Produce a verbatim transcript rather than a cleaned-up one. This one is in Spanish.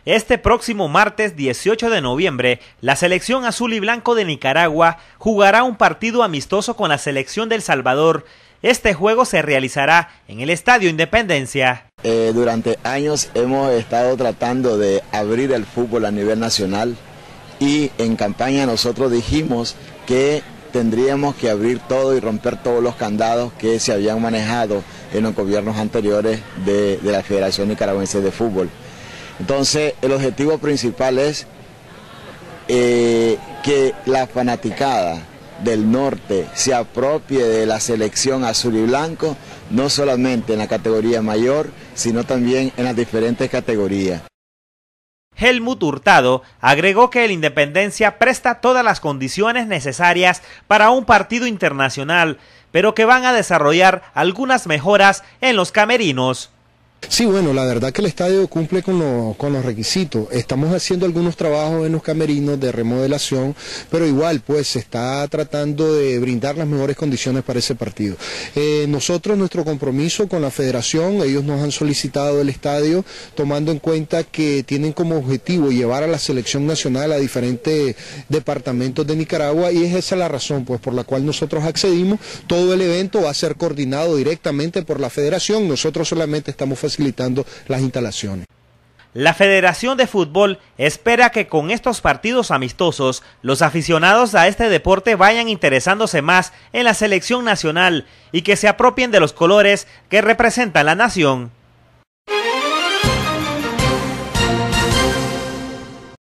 Este próximo martes dieciocho de noviembre, la selección azul y blanco de Nicaragua jugará un partido amistoso con la selección de El Salvador. Este juego se realizará en el Estadio Independencia. Eh, durante años hemos estado tratando de abrir el fútbol a nivel nacional y en campaña nosotros dijimos que tendríamos que abrir todo y romper todos los candados que se habían manejado en los gobiernos anteriores de, de la Federación Nicaragüense de Fútbol. Entonces, el objetivo principal es eh, que la fanaticada del norte se apropie de la selección azul y blanco, no solamente en la categoría mayor, sino también en las diferentes categorías. Helmut Hurtado agregó que el Independencia presta todas las condiciones necesarias para un partido internacional, pero que van a desarrollar algunas mejoras en los camerinos. Sí, bueno, la verdad que el estadio cumple con, lo, con los requisitos. Estamos haciendo algunos trabajos en los camerinos de remodelación, pero igual pues se está tratando de brindar las mejores condiciones para ese partido. Eh, nosotros, nuestro compromiso con la federación, ellos nos han solicitado el estadio, tomando en cuenta que tienen como objetivo llevar a la selección nacional a diferentes departamentos de Nicaragua, y es esa la razón pues por la cual nosotros accedimos. Todo el evento va a ser coordinado directamente por la federación, nosotros solamente estamos facilitando facilitando las instalaciones. La Federación de Fútbol espera que con estos partidos amistosos los aficionados a este deporte vayan interesándose más en la selección nacional y que se apropien de los colores que representan la nación.